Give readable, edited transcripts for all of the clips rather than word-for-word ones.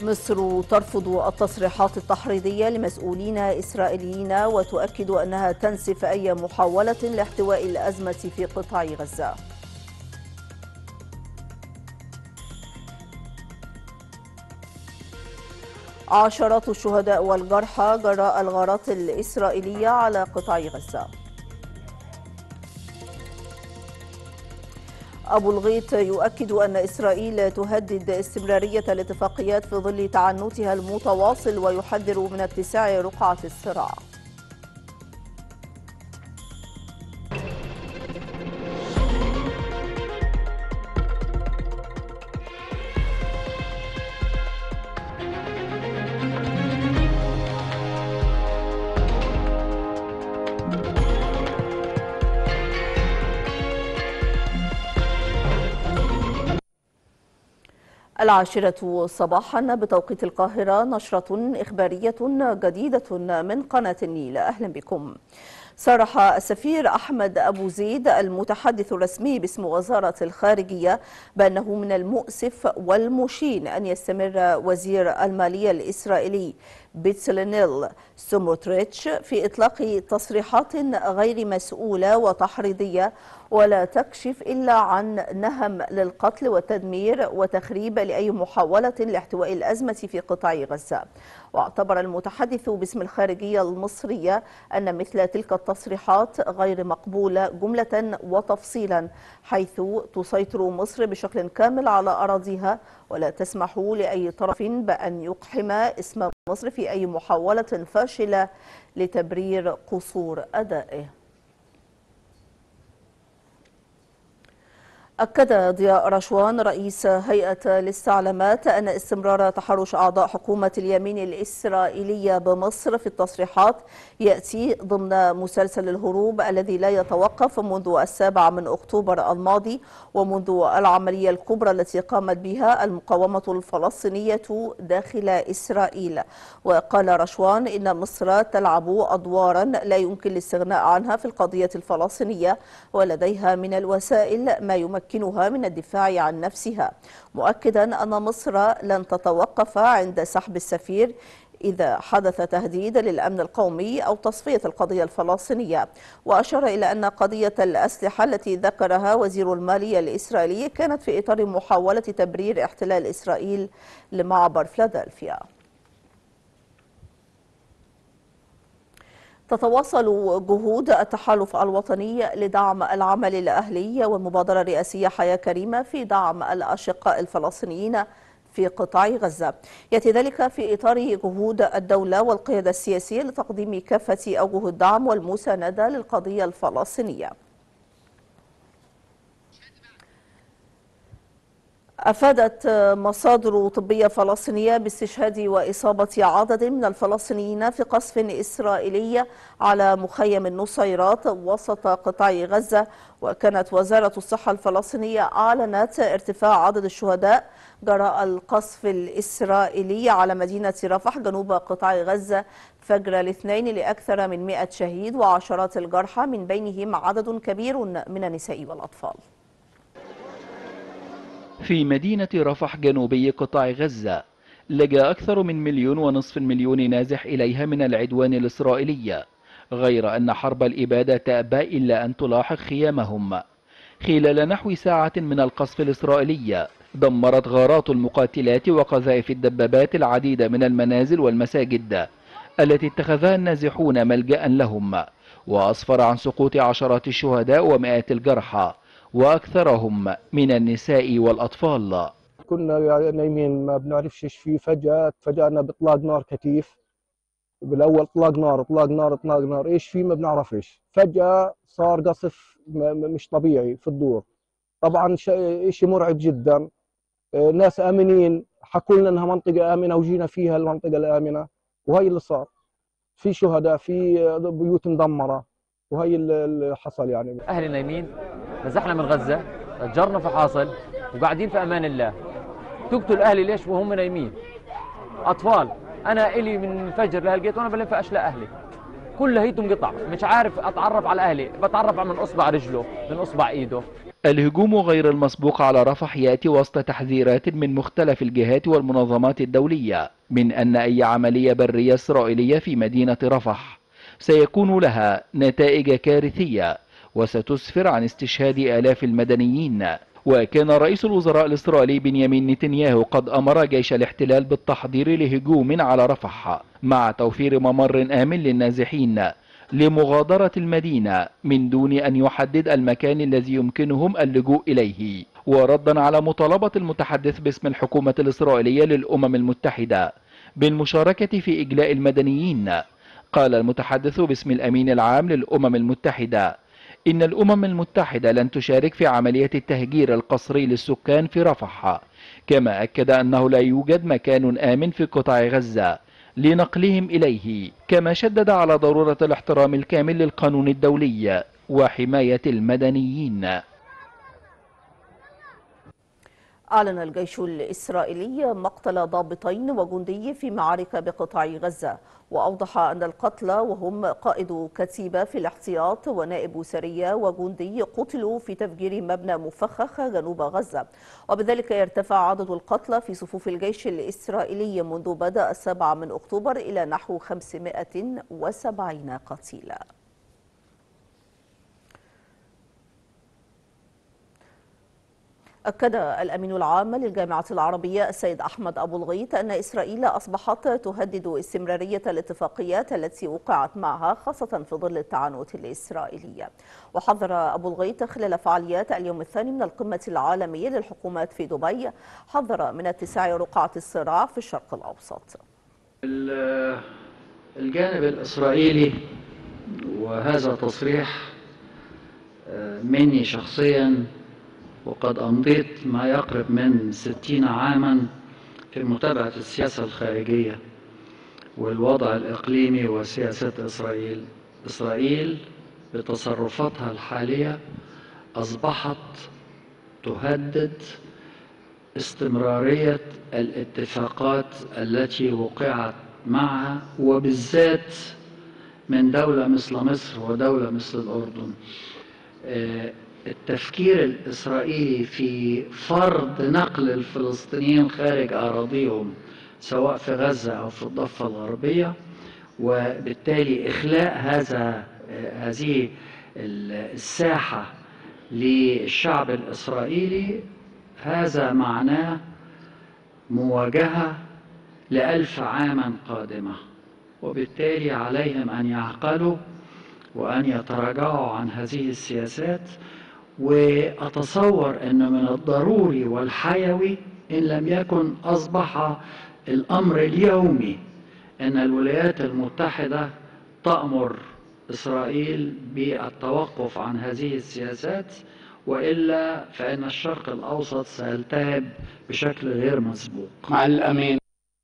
مصر ترفض التصريحات التحريضية لمسؤولين إسرائيليين وتؤكد أنها تنسف أي محاولة لاحتواء الأزمة في قطاع غزة. عشرات الشهداء والجرحى جراء الغارات الإسرائيلية على قطاع غزة. أبو الغيط يؤكد أن إسرائيل تهدد استمرارية الاتفاقيات في ظل تعنتها المتواصل ويحذر من اتساع رقعة الصراع. العاشرة صباحا بتوقيت القاهرة، نشرة إخبارية جديدة من قناة النيل. أهلا بكم. صرح السفير أحمد أبو زيد المتحدث الرسمي باسم وزارة الخارجية بأنه من المؤسف والمشين أن يستمر وزير المالية الإسرائيلي بيتسلينيل سموتريتش في إطلاق تصريحات غير مسؤولة وتحريضية ولا تكشف إلا عن نهم للقتل والتدمير وتخريب لأي محاولة لاحتواء الأزمة في قطاع غزة. واعتبر المتحدث باسم الخارجية المصرية أن مثل تلك التصريحات غير مقبولة جملة وتفصيلا، حيث تسيطر مصر بشكل كامل على أراضيها ولا تسمح لأي طرف بأن يقحم اسم مصر في أي محاولة فاشلة لتبرير قصور أدائه. أكد ضياء رشوان رئيس هيئة الاستعلامات أن استمرار تحرش أعضاء حكومة اليمين الإسرائيلية بمصر في التصريحات يأتي ضمن مسلسل الهروب الذي لا يتوقف منذ 7 أكتوبر الماضي ومنذ العملية الكبرى التي قامت بها المقاومة الفلسطينية داخل إسرائيل. وقال رشوان إن مصر تلعب أدوارا لا يمكن الاستغناء عنها في القضية الفلسطينية ولديها من الوسائل ما يمكنها من الدفاع عن نفسها، مؤكدا أن مصر لن تتوقف عند سحب السفير إذا حدث تهديد للأمن القومي أو تصفية القضية الفلسطينية. وأشار إلى أن قضية الأسلحة التي ذكرها وزير المالية الإسرائيلي كانت في إطار محاولة تبرير احتلال إسرائيل لمعبر فيلادلفيا. تتواصل جهود التحالف الوطني لدعم العمل الأهلي والمبادرة الرئاسية حياة كريمة في دعم الأشقاء الفلسطينيين في قطاع غزة. يأتي ذلك في إطار جهود الدولة والقيادة السياسية لتقديم كافة أوجه الدعم والمساندة للقضية الفلسطينية. أفادت مصادر طبية فلسطينية باستشهاد وإصابة عدد من الفلسطينيين في قصف إسرائيلي على مخيم النصيرات وسط قطاع غزة. وكانت وزارة الصحة الفلسطينية أعلنت ارتفاع عدد الشهداء جراء القصف الإسرائيلي على مدينة رفح جنوب قطاع غزة فجر الاثنين لأكثر من 100 شهيد وعشرات الجرحى، من بينهم عدد كبير من النساء والأطفال. في مدينة رفح جنوبي قطاع غزة لجأ أكثر من 1.5 مليون نازح إليها من العدوان الإسرائيلي، غير أن حرب الإبادة تأبى إلا أن تلاحق خيامهم. خلال نحو ساعة من القصف الإسرائيلي دمرت غارات المقاتلات وقذائف الدبابات العديد من المنازل والمساجد التي اتخذها النازحون ملجأ لهم، وأسفر عن سقوط عشرات الشهداء ومئات الجرحى وأكثرهم من النساء والأطفال. كنا نايمين ما بنعرفش ايش فيه، فجأة تفاجأنا بإطلاق نار كثيف. بالأول إطلاق نار إطلاق نار إطلاق نار، ايش فيه ما بنعرفش. فجأة صار قصف مش طبيعي في الدور. طبعا شيء مرعب جدا. ناس آمنين حكوا لنا انها منطقة آمنة وجينا فيها المنطقة الآمنة، وهي اللي صار. في شهداء، في بيوت مدمرة، وهي اللي حصل. يعني أهل نايمين، نزحنا من غزة، تجرنا في حاصل وقاعدين في أمان الله. تقتل أهلي ليش وهم نايمين؟ أطفال. أنا إلي من الفجر لهالجيت وأنا بلف أشلاء أهلي. كل هيته انقطع، مش عارف اتعرف على اهلي، بتعرف من اصبع رجله من اصبع ايده. الهجوم غير المسبوق على رفح يأتي وسط تحذيرات من مختلف الجهات والمنظمات الدولية من أن أي عملية برية إسرائيلية في مدينة رفح سيكون لها نتائج كارثية وستسفر عن استشهاد آلاف المدنيين. وكان رئيس الوزراء الإسرائيلي بنيامين نتنياهو قد أمر جيش الاحتلال بالتحضير لهجوم على رفح مع توفير ممر آمن للنازحين لمغادرة المدينة من دون أن يحدد المكان الذي يمكنهم اللجوء إليه. وردا على مطالبة المتحدث باسم الحكومة الإسرائيلية للأمم المتحدة بالمشاركة في إجلاء المدنيين، قال المتحدث باسم الأمين العام للأمم المتحدة إن الأمم المتحدة لن تشارك في عملية التهجير القسري للسكان في رفح، كما أكد أنه لا يوجد مكان آمن في قطاع غزة لنقلهم إليه، كما شدد على ضرورة الاحترام الكامل للقانون الدولي وحماية المدنيين. أعلن الجيش الإسرائيلي مقتل ضابطين وجندي في معارك بقطاع غزة، وأوضح أن القتلى وهم قائد كتيبة في الاحتياط ونائب سرية وجندي قتلوا في تفجير مبنى مفخخ جنوب غزة، وبذلك يرتفع عدد القتلى في صفوف الجيش الإسرائيلي منذ بدأ 7 من أكتوبر إلى نحو 570 قتيلا. أكد الأمين العام للجامعة العربية السيد أحمد أبو الغيط أن إسرائيل أصبحت تهدد استمرارية الاتفاقيات التي وقعت معها، خاصة في ظل التعنت الإسرائيلي. وحذر أبو الغيط خلال فعاليات اليوم الثاني من القمة العالمية للحكومات في دبي، حذر من اتساع رقعة الصراع في الشرق الأوسط. الجانب الإسرائيلي، وهذا تصريح مني شخصيا، وقد أمضيت ما يقرب من 60 عاما في متابعة السياسة الخارجية والوضع الإقليمي وسياسة إسرائيل. إسرائيل بتصرفاتها الحالية أصبحت تهدد استمرارية الاتفاقات التي وقعت معها، وبالذات من دولة مثل مصر ودولة مثل الأردن. التفكير الإسرائيلي في فرض نقل الفلسطينيين خارج أراضيهم سواء في غزة أو في الضفة الغربية، وبالتالي إخلاء هذه الساحة للشعب الإسرائيلي، هذا معناه مواجهة ل1000 عاما قادمة، وبالتالي عليهم أن يعقلوا وأن يتراجعوا عن هذه السياسات. وأتصور أن من الضروري والحيوي إن لم يكن أصبح الأمر اليومي أن الولايات المتحدة تأمر إسرائيل بالتوقف عن هذه السياسات، وإلا فإن الشرق الأوسط سيلتهب بشكل غير مسبوق. مع الأمين.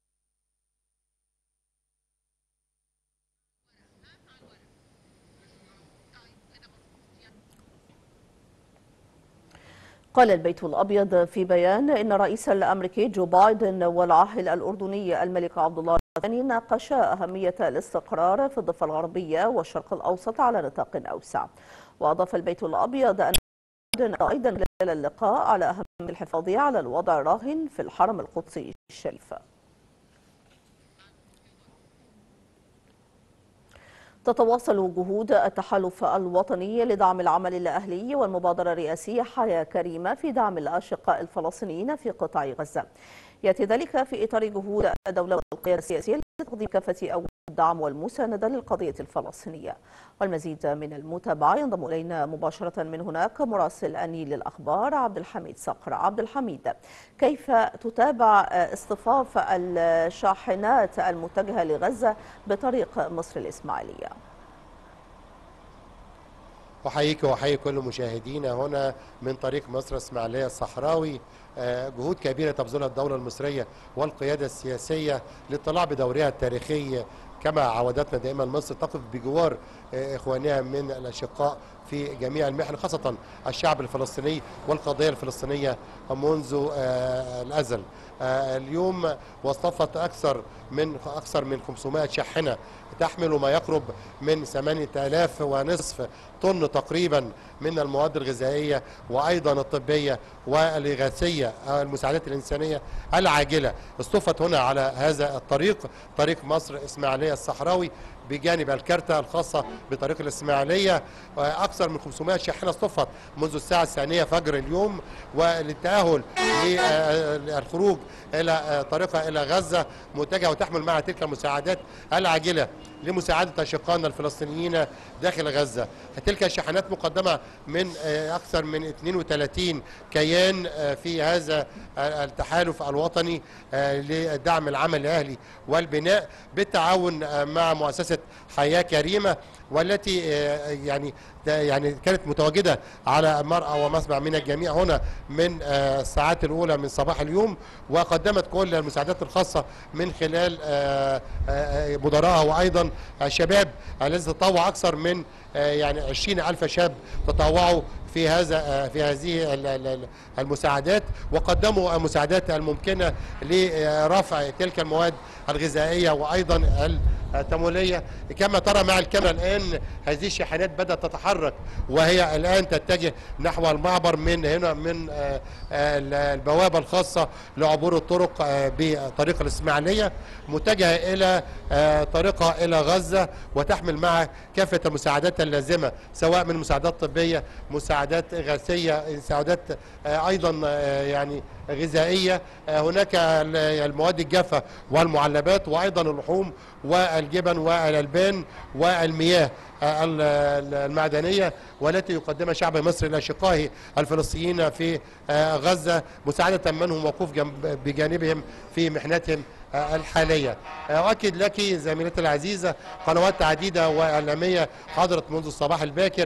قال البيت الأبيض في بيان إن الرئيس الأمريكي جو بايدن والعاهل الأردني الملك عبد الله الثاني ناقشا أهمية الاستقرار في الضفة الغربية والشرق الأوسط على نطاق أوسع. وأضاف البيت الأبيض أن بايدن أيضا خلال اللقاء على أهمية الحفاظ على الوضع الراهن في الحرم القدسي الشريف. تتواصل جهود التحالف الوطني لدعم العمل الأهلي والمبادرة الرئاسية حياة كريمة في دعم الأشقاء الفلسطينيين في قطاع غزة. يأتي ذلك في إطار جهود الدولة والقيادة السياسية لتقديم كافة الدعم والمساندة للقضية الفلسطينية. والمزيد من المتابعة ينضم إلينا مباشرة من هناك مراسل النيل للأخبار عبد الحميد صقر. عبد الحميد، كيف تتابع اصطفاف الشاحنات المتجهة لغزة بطريق مصر الإسماعيلية؟ أحييك وأحيي كل مشاهدينا هنا من طريق مصر الإسماعيلية الصحراوي. جهود كبيرة تبذلها الدولة المصرية والقيادة السياسية للاطلاع بدورها التاريخي، كما عودتنا دائما مصر تقف بجوار إخوانها من الأشقاء في جميع المحن، خاصة الشعب الفلسطيني والقضية الفلسطينية منذ الأزل. اليوم واصطفت أكثر من 500 شاحنة تحمل ما يقرب من 8,500 طن تقريبا من المواد الغذائية وأيضا الطبية والإغاثية، المساعدات الإنسانية العاجلة. اصطفت هنا على هذا الطريق، طريق مصر إسماعيلية الصحراوي، بجانب الكارتة الخاصة بطريق الإسماعيلية. أكثر من 500 شاحنة اصطفت منذ الساعة 2 فجر اليوم، وللتأهل للخروج إلى طريقها إلى غزة، متجهة وتحمل معها تلك المساعدات العاجلة لمساعدة أشقائنا الفلسطينيين داخل غزة. تلك الشاحنات مقدمة من أكثر من 32 كيان في هذا التحالف الوطني لدعم العمل الأهلي والبناء، بالتعاون مع مؤسسة حياة كريمة، والتي يعني كانت متواجدة على مرأى ومسمع من الجميع هنا من الساعات الأولى من صباح اليوم، وقدمت كل المساعدات الخاصة من خلال مدراءها وأيضا الشباب الذي تطوع. أكثر من 20,000 شاب تطوعوا في هذه المساعدات، وقدموا المساعدات الممكنة لرفع تلك المواد الغذائية وأيضا التمويلية. كما ترى مع الكاميرا الآن هذه الشاحنات بدأت تتحرك، وهي الآن تتجه نحو المعبر من هنا من البوابة الخاصة لعبور الطرق بطريق الإسماعيلية، متجهة إلى طريقها إلى غزة، وتحمل معها كافة المساعدات اللازمة، سواء من مساعدات طبية، مساعدات إغاثية، مساعدات أيضا غذائية. هناك المواد الجافة والمعلبات، وأيضا اللحوم والجبن والألبان والمياه المعدنية، والتي يقدمها شعب مصر لأشقائه الفلسطينيين في غزة، مساعدة من هم موقوف بجانبهم في محنتهم الحالية. أؤكد لك زميلتي العزيزة، قنوات عديدة وإعلامية حضرت منذ الصباح الباكر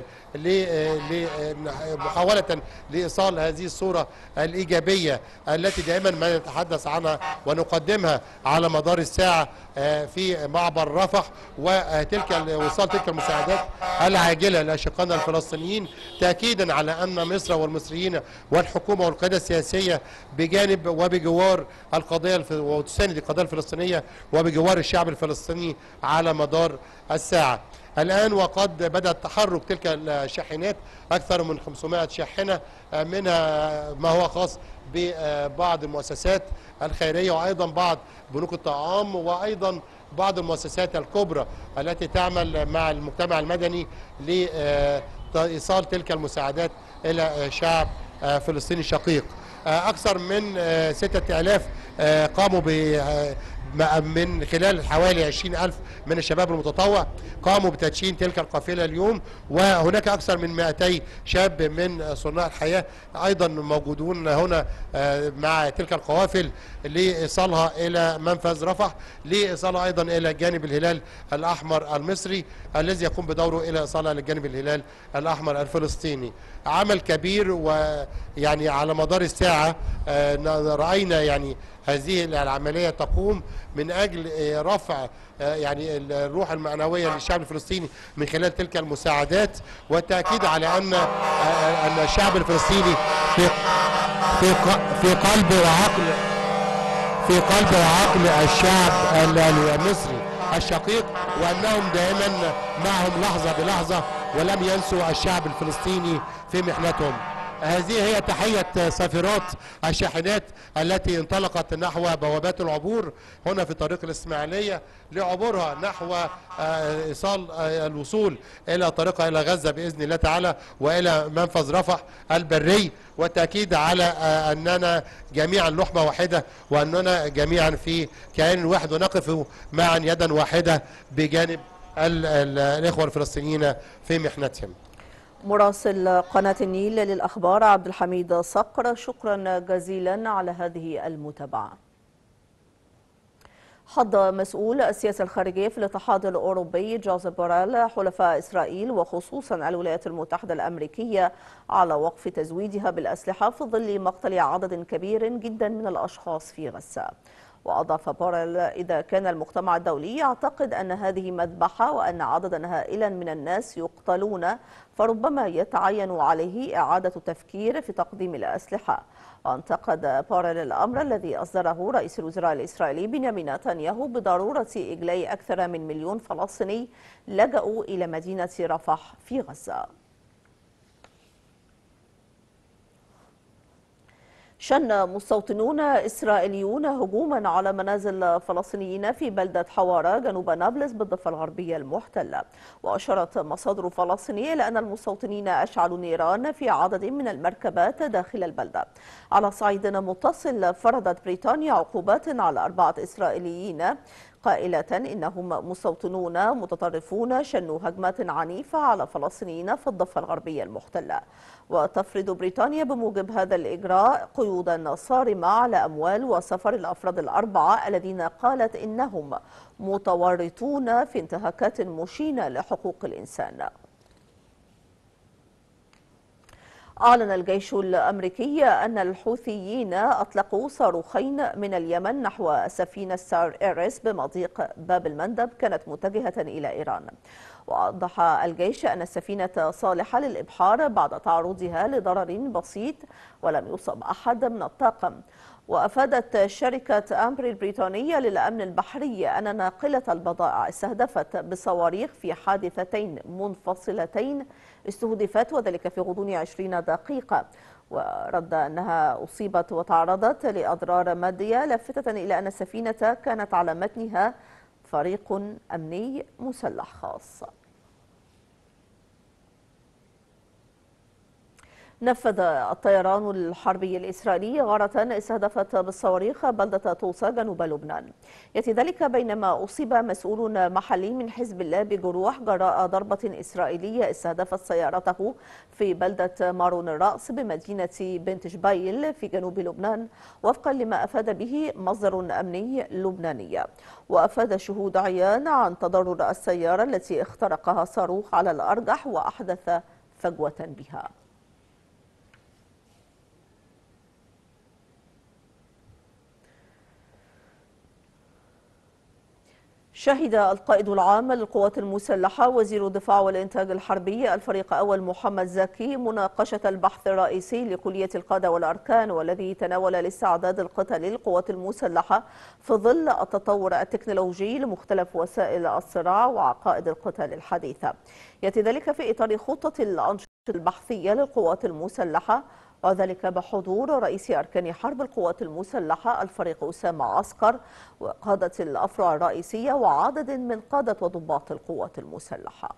محاولة لإيصال هذه الصورة الإيجابية التي دائما ما نتحدث عنها ونقدمها على مدار الساعة في معبر رفح، ووصال تلك المساعدات العاجلة لأشقائنا الفلسطينيين، تأكيدا على أن مصر والمصريين والحكومة والقيادة السياسية بجانب وبجوار القضية وتساند القضية الفلسطينية وبجوار الشعب الفلسطيني على مدار الساعة. الآن وقد بدأت تحرك تلك الشاحنات، أكثر من 500 شاحنة، منها ما هو خاص ببعض المؤسسات الخيرية، وأيضا بعض بنوك الطعام، وأيضا بعض المؤسسات الكبرى التي تعمل مع المجتمع المدني لإيصال تلك المساعدات إلى شعب فلسطيني شقيق. أكثر من 6,000 قاموا من خلال حوالي 20,000 من الشباب المتطوع قاموا بتدشين تلك القافلة اليوم، وهناك أكثر من 200 شاب من صناع الحياة أيضا موجودون هنا مع تلك القوافل لإيصالها إلى منفذ رفح، لإيصالها أيضا إلى جانب الهلال الأحمر المصري الذي يقوم بدوره إلى إيصالها لجانب الهلال الأحمر الفلسطيني. عمل كبير، ويعني على مدار الساعة رأينا هذه العملية تقوم من أجل رفع الروح المعنوية للشعب الفلسطيني من خلال تلك المساعدات، والتأكيد على أن الشعب الفلسطيني في قلب وعقل الشعب المصري الشقيق، وأنهم دائما معهم لحظة بلحظة، ولم ينسوا الشعب الفلسطيني في محنتهم. هذه هي تحية صافرات الشاحنات التي انطلقت نحو بوابات العبور هنا في طريق الإسماعيلية، لعبورها نحو إيصال الوصول إلى طريقها إلى غزة بإذن الله تعالى، وإلى منفذ رفح البري، والتأكيد على أننا جميعا لحمة واحدة، وأننا جميعا في كيان واحد، ونقف معا يدا واحدة بجانب الإخوة الفلسطينيين في محنتهم. مراسل قناة النيل للأخبار عبد الحميد صقر، شكرا جزيلا على هذه المتابعة. حض مسؤول السياسة الخارجية في الاتحاد الأوروبي جوزيف بوريل حلفاء إسرائيل وخصوصا الولايات المتحدة الأمريكية على وقف تزويدها بالأسلحة في ظل مقتل عدد كبير جدا من الأشخاص في غزة. وأضاف بوريل: إذا كان المجتمع الدولي يعتقد أن هذه مذبحة وأن عددا هائلا من الناس يقتلون، فربما يتعين عليه إعادة التفكير في تقديم الأسلحة. وانتقد بوريل الأمر الذي أصدره رئيس الوزراء الإسرائيلي بنيامين نتنياهو بضرورة إجلاء أكثر من 1,000,000 فلسطيني لجأوا إلى مدينة رفح في غزة. شن مستوطنون إسرائيليون هجوما على منازل فلسطينيين في بلدة حوارة جنوب نابلس بالضفة الغربية المحتلة. وأشارت مصادر فلسطينية إلى أن المستوطنين أشعلوا نيران في عدد من المركبات داخل البلدة. على صعيد متصل، فرضت بريطانيا عقوبات على 4 إسرائيليين قائلة إنهم مستوطنون متطرفون شنوا هجمات عنيفة على فلسطينيين في الضفة الغربية المحتلة. وتفرض بريطانيا بموجب هذا الإجراء قيودا صارمة على أموال وسفر الأفراد ال4 الذين قالت إنهم متورطون في انتهاكات مشينة لحقوق الإنسان. أعلن الجيش الأمريكي أن الحوثيين أطلقوا صاروخين من اليمن نحو سفينة ستار إيريس بمضيق باب المندب كانت متجهة إلى إيران. وأوضح الجيش أن السفينة صالحة للإبحار بعد تعرضها لضرر بسيط ولم يصب أحد من الطاقم. وأفادت شركة أمبري البريطانية للأمن البحري أن ناقلة البضائع استهدفت بصواريخ في حادثتين منفصلتين استهدفت، وذلك في غضون 20 دقيقة. ورد أنها أصيبت وتعرضت لأضرار مادية، لافتة إلى أن السفينة كانت على متنها فريق أمني مسلح خاص. نفذ الطيران الحربي الإسرائيلي غارة استهدفت بالصواريخ بلدة طوسا جنوب لبنان. يأتي ذلك بينما أصيب مسؤول محلي من حزب الله بجروح جراء ضربة إسرائيلية استهدفت سيارته في بلدة مارون الرأس بمدينة بنت جبيل في جنوب لبنان، وفقا لما أفاد به مصدر أمني لبناني. وأفاد شهود عيان عن تضرر السيارة التي اخترقها صاروخ على الأرجح وأحدث فجوة بها. شهد القائد العام للقوات المسلحة وزير الدفاع والإنتاج الحربي الفريق أول محمد زكي مناقشة البحث الرئيسي لكلية القادة والأركان، والذي تناول الاستعداد القتالي للقوات المسلحة في ظل التطور التكنولوجي لمختلف وسائل الصراع وعقائد القتال الحديثة. يأتي ذلك في إطار خطة الأنشطة البحثية للقوات المسلحة، وذلك بحضور رئيس أركان حرب القوات المسلحة الفريق أسامة عسكر وقادة الأفرع الرئيسية وعدد من قادة وضباط القوات المسلحة.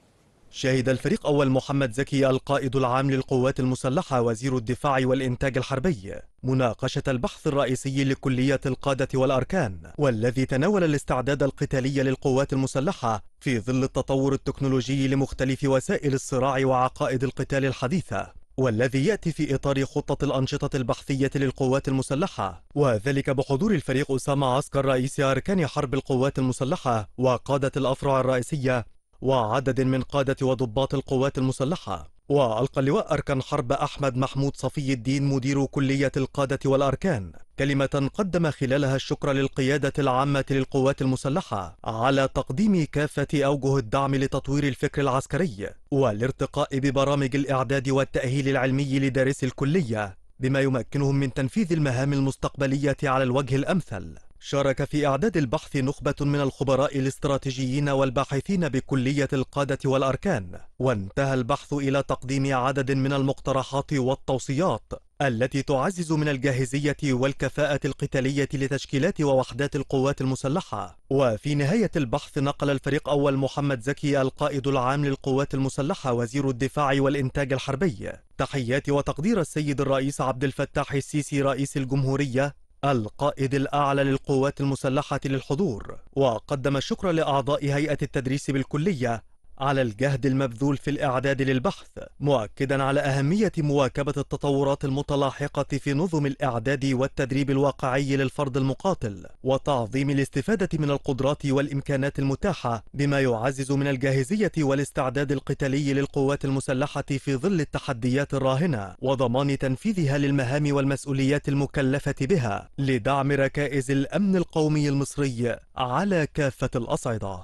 شهد الفريق أول محمد زكي القائد العام للقوات المسلحة وزير الدفاع والإنتاج الحربي مناقشة البحث الرئيسي لكلية القادة والأركان، والذي تناول الاستعداد القتالي للقوات المسلحة في ظل التطور التكنولوجي لمختلف وسائل الصراع وعقائد القتال الحديثة، والذي يأتي في إطار خطة الأنشطة البحثية للقوات المسلحة، وذلك بحضور الفريق أسامة عسكر رئيس أركان حرب القوات المسلحة وقادة الأفرع الرئيسية وعدد من قادة وضباط القوات المسلحة. وألقى اللواء أركان حرب أحمد محمود صفي الدين مدير كلية القادة والأركان كلمة قدم خلالها الشكر للقيادة العامة للقوات المسلحة على تقديم كافة أوجه الدعم لتطوير الفكر العسكري والارتقاء ببرامج الإعداد والتأهيل العلمي لدارسي الكلية بما يمكنهم من تنفيذ المهام المستقبلية على الوجه الأمثل. شارك في إعداد البحث نخبة من الخبراء الاستراتيجيين والباحثين بكلية القادة والأركان، وانتهى البحث إلى تقديم عدد من المقترحات والتوصيات التي تعزز من الجاهزية والكفاءة القتالية لتشكيلات ووحدات القوات المسلحة. وفي نهاية البحث نقل الفريق أول محمد زكي القائد العام للقوات المسلحة وزير الدفاع والإنتاج الحربي تحيات وتقدير السيد الرئيس عبد الفتاح السيسي رئيس الجمهورية القائد الأعلى للقوات المسلحة للحضور، وقدم الشكر لأعضاء هيئة التدريس بالكلية على الجهد المبذول في الإعداد للبحث، مؤكدا على أهمية مواكبة التطورات المتلاحقة في نظم الإعداد والتدريب الواقعي للفرد المقاتل، وتعظيم الاستفادة من القدرات والإمكانات المتاحة بما يعزز من الجاهزية والاستعداد القتالي للقوات المسلحة في ظل التحديات الراهنة، وضمان تنفيذها للمهام والمسؤوليات المكلفة بها لدعم ركائز الأمن القومي المصري على كافة الأصعدة.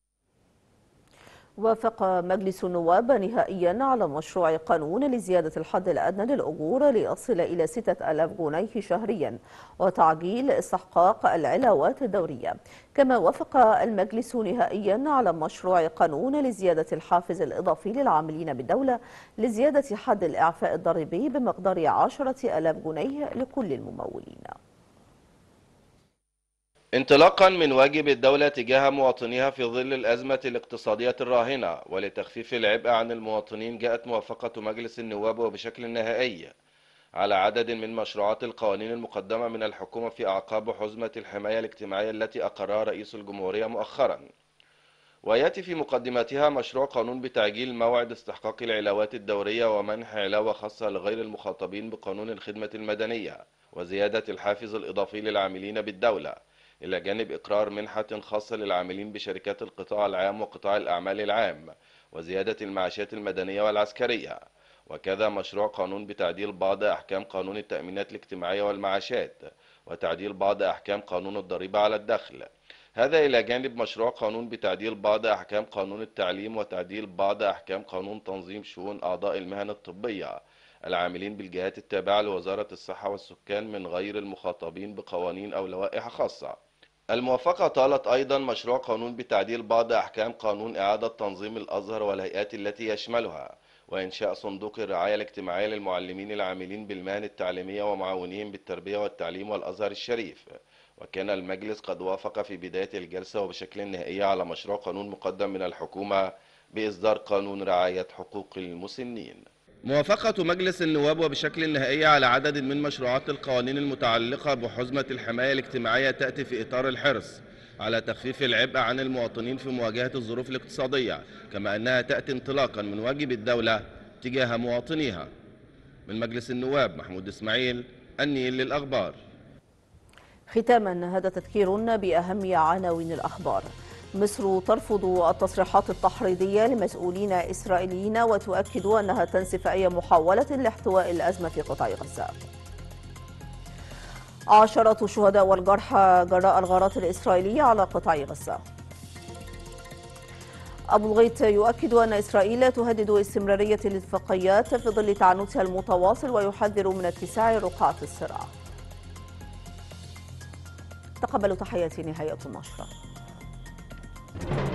وافق مجلس النواب نهائيا على مشروع قانون لزيادة الحد الأدنى للأجور ليصل إلى 6000 جنيه شهريا وتعجيل استحقاق العلاوات الدورية. كما وافق المجلس نهائيا على مشروع قانون لزيادة الحافز الإضافي للعاملين بالدولة لزيادة حد الإعفاء الضريبي بمقدار 10,000 جنيه لكل الممولين. انطلاقا من واجب الدولة تجاه مواطنيها في ظل الأزمة الاقتصادية الراهنة ولتخفيف العبء عن المواطنين، جاءت موافقة مجلس النواب وبشكل نهائي على عدد من مشروعات القوانين المقدمة من الحكومة في أعقاب حزمة الحماية الاجتماعية التي أقرها رئيس الجمهورية مؤخرا. ويأتي في مقدمتها مشروع قانون بتعجيل موعد استحقاق العلاوات الدورية ومنح علاوة خاصة لغير المخاطبين بقانون الخدمة المدنية، وزيادة الحافز الإضافي للعاملين بالدولة، إلى جانب إقرار منحة خاصة للعاملين بشركات القطاع العام وقطاع الأعمال العام، وزيادة المعاشات المدنية والعسكرية. وكذا مشروع قانون بتعديل بعض أحكام قانون التأمينات الاجتماعية والمعاشات، وتعديل بعض أحكام قانون الضريبة على الدخل. هذا إلى جانب مشروع قانون بتعديل بعض أحكام قانون التعليم، وتعديل بعض أحكام قانون تنظيم شؤون أعضاء المهن الطبية العاملين بالجهات التابعة لوزارة الصحة والسكان من غير المخاطبين بقوانين أو لوائح خاصة. الموافقة طالت أيضا مشروع قانون بتعديل بعض أحكام قانون إعادة تنظيم الأزهر والهيئات التي يشملها، وإنشاء صندوق الرعاية الاجتماعية للمعلمين العاملين بالمهن التعليمية ومعاونيهم بالتربية والتعليم والأزهر الشريف. وكان المجلس قد وافق في بداية الجلسة وبشكل نهائي على مشروع قانون مقدم من الحكومة بإصدار قانون رعاية حقوق المسنين. موافقة مجلس النواب وبشكل نهائي على عدد من مشروعات القوانين المتعلقة بحزمة الحماية الاجتماعية تأتي في إطار الحرص على تخفيف العبء عن المواطنين في مواجهة الظروف الاقتصادية، كما أنها تأتي انطلاقا من واجب الدولة تجاه مواطنيها. من مجلس النواب محمود إسماعيل، النيل للأخبار. ختاما هذا تذكير بأهم عناوين الأخبار. مصر ترفض التصريحات التحريضية لمسؤولين إسرائيليين وتؤكد أنها تنسف أي محاولة لاحتواء الأزمة في قطاع غزة. عشرات الشهداء والجرحى جراء الغارات الإسرائيلية على قطاع غزة. أبو الغيط يؤكد أن إسرائيل تهدد استمرارية الاتفاقيات في ظل تعنتها المتواصل ويحذر من اتساع رقعة الصراع. تقبلوا تحياتي، نهاية النشرة.